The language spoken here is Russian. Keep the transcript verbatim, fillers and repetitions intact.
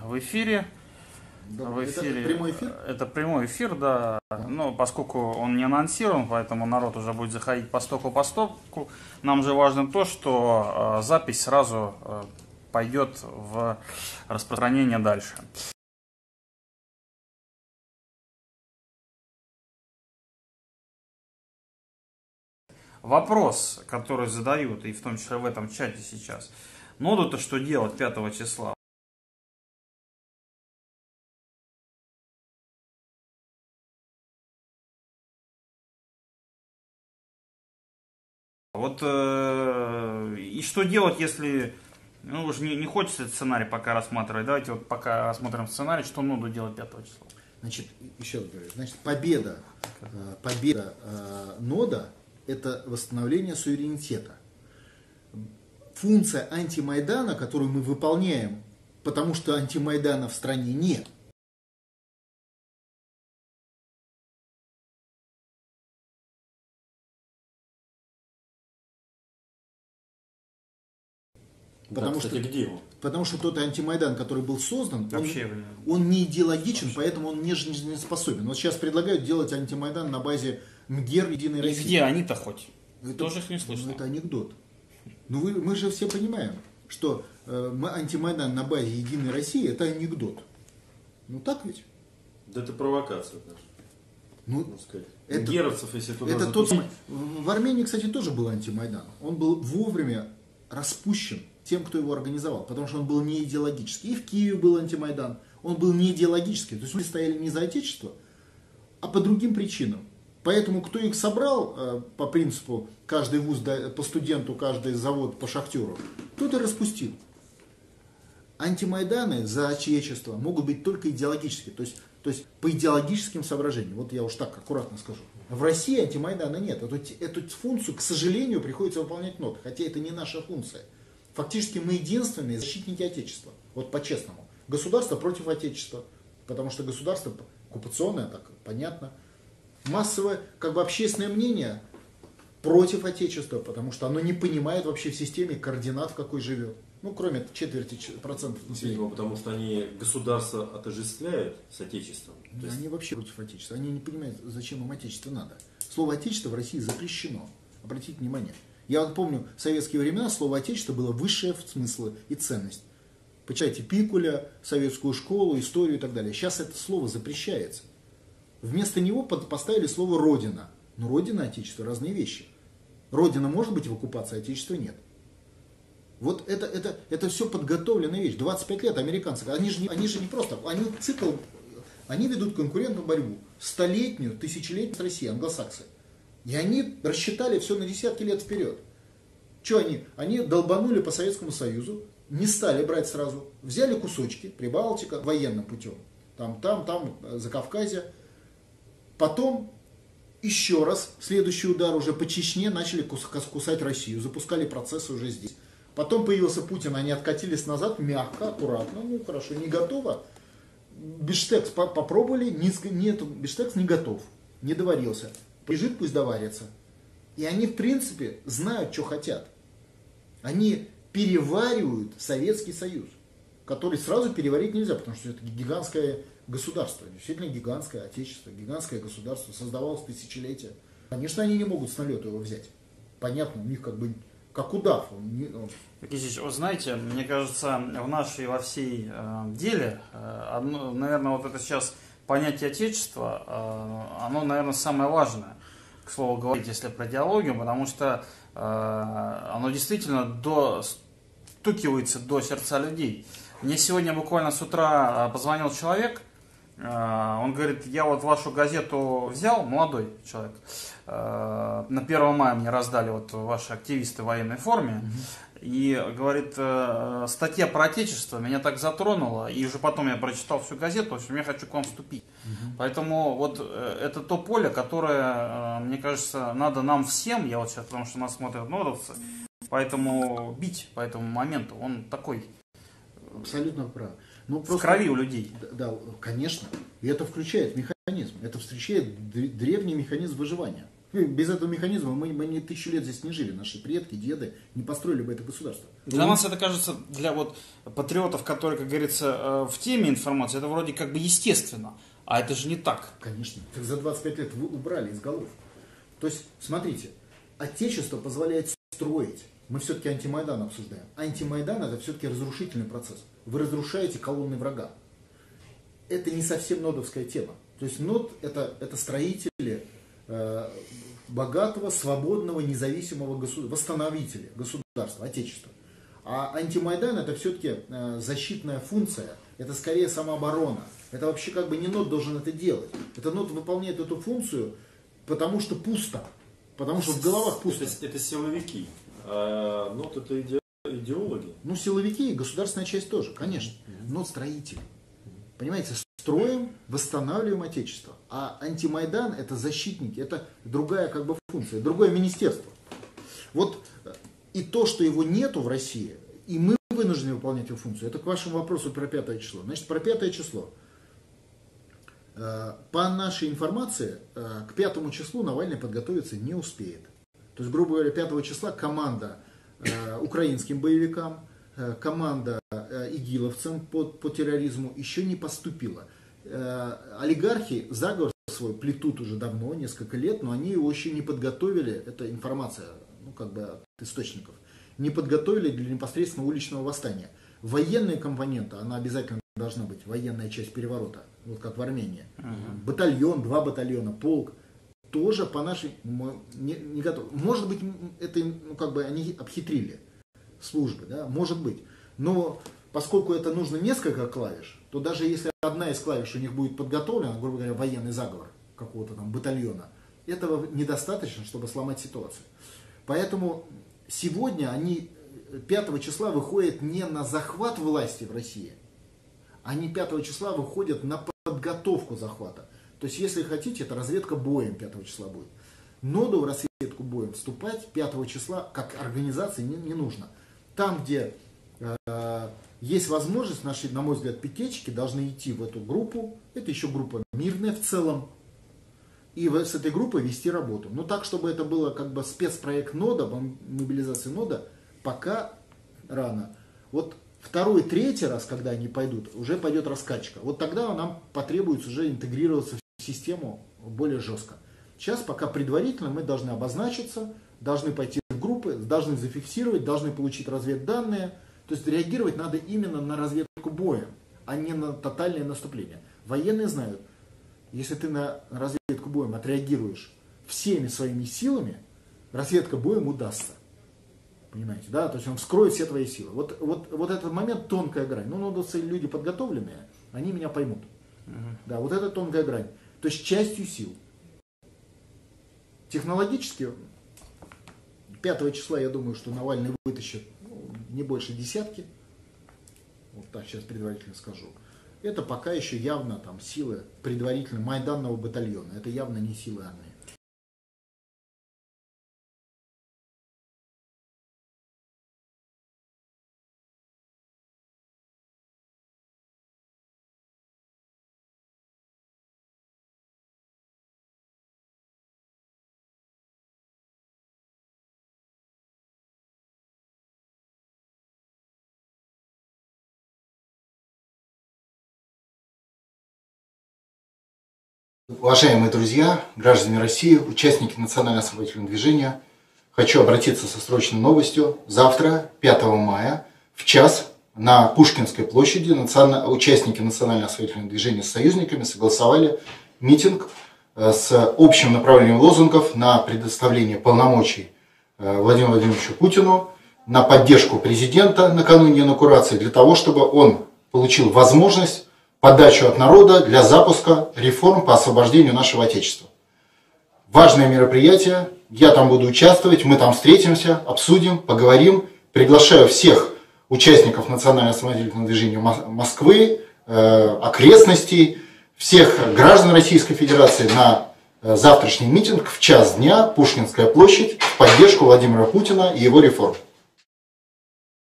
в эфире. Да, в эфире. Это прямой эфир? Это прямой эфир, да. да. Но поскольку он не анонсирован, поэтому народ уже будет заходить по стоку по стоку. Нам же важно то, что э, запись сразу э, пойдет в распространение дальше. Вопрос, который задают, и в том числе в этом чате сейчас. Ноду-то что делать пятого числа? Вот э, и что делать, если, ну уже не, не хочется этот сценарий пока рассматривать. Давайте вот пока рассмотрим сценарий, что ноду делать пятого числа. Значит, еще раз говорю, значит, победа, э, победа э, нода – это восстановление суверенитета. Функция антимайдана, которую мы выполняем, потому что антимайдана в стране нет. Потому, да, кстати, что, где он? Потому что тот антимайдан, который был создан, он, он не идеологичен, вообще. Поэтому он не жизнеспособен. Вот сейчас предлагают делать антимайдан на базе МГЕР Единой России. И где они-то хоть? Это, тоже их не слышно. Ну, это анекдот. Ну вы, мы же все понимаем, что э, антимайдан на базе Единой России – это анекдот. Ну так ведь? Да это провокация даже. Ну, это, геровцев, если туда это тот, в Армении, кстати, тоже был антимайдан. Он был вовремя распущен тем, кто его организовал, потому что он был не идеологический. И в Киеве был антимайдан, он был не идеологический. То есть люди стояли не за отечество, а по другим причинам. Поэтому кто их собрал по принципу каждый вуз по студенту, каждый завод по шахтеру, тот и распустил. Антимайданы за отечество могут быть только идеологические, то есть, то есть по идеологическим соображениям. Вот я уж так аккуратно скажу. В России антимайдана нет. Эту, эту функцию, к сожалению, приходится выполнять ноды, хотя это не наша функция. Фактически мы единственные защитники Отечества. Вот по-честному. Государство против Отечества. Потому что государство оккупационное, так понятно. Массовое, как бы общественное мнение против Отечества, потому что оно не понимает вообще в системе координат, в какой живет. Ну, кроме четверти процентов населения. Видимо, потому что они государство отождествляют с Отечеством. Да, есть... Они вообще против Отечества. Они не понимают, зачем им Отечество надо. Слово Отечество в России запрещено. Обратите внимание. Я вот помню, в советские времена слово «отечество» было высшее смысл и ценность. Почитайте Пикуля, советскую школу, историю и так далее. Сейчас это слово запрещается. Вместо него поставили слово «родина». Но родина и отечество – разные вещи. Родина может быть в оккупации, отечества нет. Вот это, это, это все подготовленная вещь. двадцать пять лет американцы, они же, не, они же не просто, они цикл, они ведут конкурентную борьбу. Столетнюю, тысячелетнюю с Россией, англосаксы. И они рассчитали все на десятки лет вперед. Что они? Они долбанули по Советскому Союзу, не стали брать сразу. Взяли кусочки, Прибалтика, военным путем. Там, там, там, Закавказье. Потом еще раз, следующий удар уже по Чечне, начали кусать Россию. Запускали процессы уже здесь. Потом появился Путин, они откатились назад, мягко, аккуратно. Ну хорошо, не готово. Бифштекс попробовали, нет, бифштекс не готов, не доварился. Лежит, пусть доварится. И они, в принципе, знают, что хотят. Они переваривают Советский Союз, который сразу переварить нельзя, потому что это гигантское государство, действительно гигантское отечество, гигантское государство, создавалось тысячелетия. Конечно, они не могут с налета его взять. Понятно, у них как бы, как удав. Он не, он... Вы знаете, мне кажется, в нашей, во всей э, деле, э, одно, наверное, вот это сейчас понятие отечества, э, оно, наверное, самое важное, к слову говорить, если про идеологию, потому что э, оно действительно достукивается до сердца людей. Мне сегодня буквально с утра позвонил человек, э, он говорит, я вот вашу газету взял, молодой человек, э, на первое мая мне раздали вот ваши активисты в военной форме, и говорит, э, статья про отечество меня так затронула, и уже потом я прочитал всю газету, в общем, я хочу к вам вступить. Угу. Поэтому вот э, это то поле, которое, э, мне кажется, надо нам всем, я вот сейчас, потому что нас смотрят нодовцы, поэтому бить по этому моменту, он такой. Абсолютно прав. Ну, просто, в крови у людей. Да, да, конечно. И это включает механизм, это встречает древний механизм выживания. Без этого механизма мы, мы не тысячу лет здесь не жили. Наши предки, деды не построили бы это государство. Для нас это кажется, для вот патриотов, которые, как говорится, в теме информации, это вроде как бы естественно. А это же не так. Конечно. Так за двадцать пять лет вы убрали из голов. То есть, смотрите, Отечество позволяет строить. Мы все-таки антимайдан обсуждаем. Антимайдан это все-таки разрушительный процесс. Вы разрушаете колонны врага. Это не совсем нодовская тема. То есть нод это, это строители э, богатого, свободного, независимого государства, восстановители государства, отечества. А антимайдан это все-таки э, защитная функция, это скорее самооборона. Это вообще как бы не нод должен это делать. Это нод выполняет эту функцию, потому что пусто. Потому что в головах пусто. Это, это силовики. А нод это иде, идеологи. Ну, силовики и государственная часть тоже, конечно. Но строители. Понимаете, строим, восстанавливаем отечество. А антимайдан это защитники, это другая как бы функция, другое министерство. Вот и то, что его нету в России, и мы вынуждены выполнять его функцию. Это к вашему вопросу про пятое число. Значит, про пятое число. По нашей информации, к пятому числу Навальный подготовиться не успеет. То есть, грубо говоря, пятого числа команда украинским боевикам, команда игиловцам по, по терроризму еще не поступила. Олигархи заговор свой плетут уже давно, несколько лет, но они его еще не подготовили, это информация, ну, как бы от источников, не подготовили для непосредственного уличного восстания. Военная компонента, она обязательно должна быть, военная часть переворота, вот как в Армении. Uh-huh. Батальон, два батальона, полк, тоже по нашей, не, не готов. Может быть, это, ну, как бы они обхитрили службы, да, может быть. Но поскольку это нужно несколько клавиш, то даже если одна из клавиш у них будет подготовлена, грубо говоря, военный заговор какого-то там батальона, этого недостаточно, чтобы сломать ситуацию. Поэтому сегодня они пятого числа выходят не на захват власти в России, они пятого числа выходят на подготовку захвата. То есть, если хотите, это разведка боем пятого числа будет. Ноду в разведку боем вступать пятого числа как организации не, не нужно. Там, где э, есть возможность, наши, на мой взгляд, пикетчики должны идти в эту группу. Это еще группа мирная в целом. И с этой группой вести работу. Но так, чтобы это было как бы спецпроект нода, мобилизация нода, пока рано. Вот второй, третий раз, когда они пойдут, уже пойдет раскачка. Вот тогда нам потребуется уже интегрироваться в систему более жестко. Сейчас пока предварительно мы должны обозначиться, должны пойти в группы, должны зафиксировать, должны получить разведданные. То есть реагировать надо именно на разведку боем, а не на тотальное наступление. Военные знают, если ты на разведку боем отреагируешь всеми своими силами, разведка боем удастся. Понимаете, да? То есть он вскроет все твои силы. Вот, вот, вот этот момент тонкая грань. Ну, нодовцы люди подготовленные, они меня поймут. Uh-huh. Да, вот это тонкая грань. То есть частью сил. Технологически пятого числа, я думаю, что Навальный вытащит, ну, не больше десятки. Вот так сейчас предварительно скажу. Это пока еще явно там силы предварительно майданного батальона. Это явно не силы армии. Уважаемые друзья, граждане России, участники национально-освободительного движения, хочу обратиться со срочной новостью. Завтра, пятого мая, в час на Пушкинской площади национа... участники национально-освободительного движения с союзниками согласовали митинг с общим направлением лозунгов на предоставление полномочий Владимиру Владимировичу Путину, на поддержку президента накануне инаугурации, для того, чтобы он получил возможность подачу от народа для запуска реформ по освобождению нашего Отечества. Важное мероприятие, я там буду участвовать, мы там встретимся, обсудим, поговорим. Приглашаю всех участников национально-освободительного движения Москвы, э, окрестностей, всех граждан Российской Федерации на завтрашний митинг в час дня, Пушкинская площадь, в поддержку Владимира Путина и его реформ.